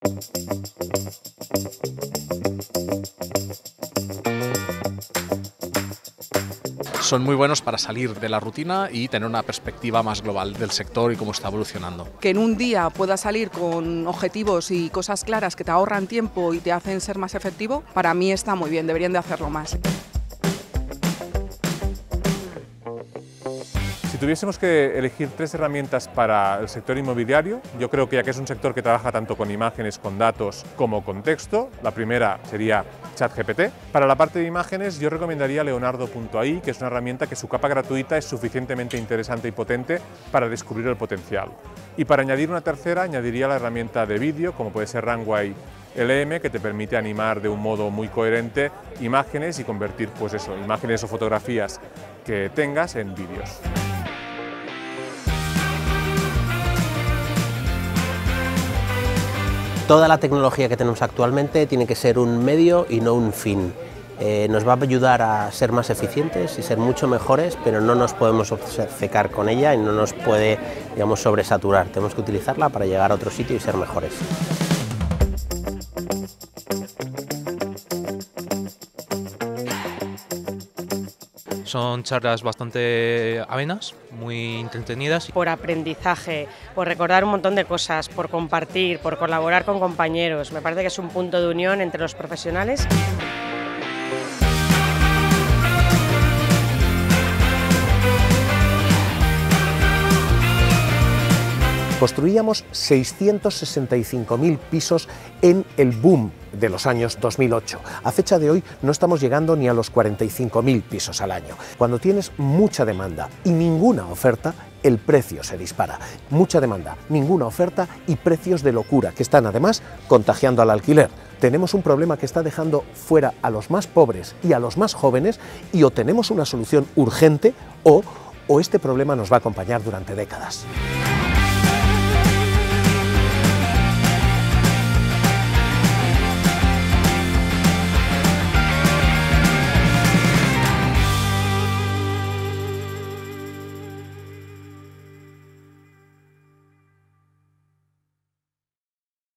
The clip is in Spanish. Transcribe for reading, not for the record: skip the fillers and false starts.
Son muy buenos para salir de la rutina y tener una perspectiva más global del sector y cómo está evolucionando. Que en un día puedas salir con objetivos y cosas claras que te ahorran tiempo y te hacen ser más efectivo, para mí está muy bien, deberían de hacerlo más. Si tuviésemos que elegir 3 herramientas para el sector inmobiliario, yo creo que ya que es un sector que trabaja tanto con imágenes, con datos como con texto, la primera sería ChatGPT. Para la parte de imágenes yo recomendaría Leonardo.ai, que es una herramienta que su capa gratuita es suficientemente interesante y potente para descubrir el potencial. Y para añadir una tercera, añadiría la herramienta de vídeo, como puede ser Runway LM, que te permite animar de un modo muy coherente imágenes y convertir imágenes o fotografías que tengas en vídeos. Toda la tecnología que tenemos actualmente tiene que ser un medio y no un fin. Nos va a ayudar a ser más eficientes y ser mucho mejores, pero no nos podemos obcecar con ella y no nos puede, digamos, sobresaturar. Tenemos que utilizarla para llegar a otro sitio y ser mejores. Son charlas bastante amenas, muy entretenidas. Por aprendizaje, por recordar un montón de cosas, por compartir, por colaborar con compañeros. Me parece que es un punto de unión entre los profesionales. Construíamos 665.000 pisos en el boom de los años 2008. A fecha de hoy no estamos llegando ni a los 45.000 pisos al año. Cuando tienes mucha demanda y ninguna oferta, el precio se dispara. Mucha demanda, ninguna oferta y precios de locura, que están además contagiando al alquiler. Tenemos un problema que está dejando fuera a los más pobres y a los más jóvenes, y o tenemos una solución urgente o este problema nos va a acompañar durante décadas.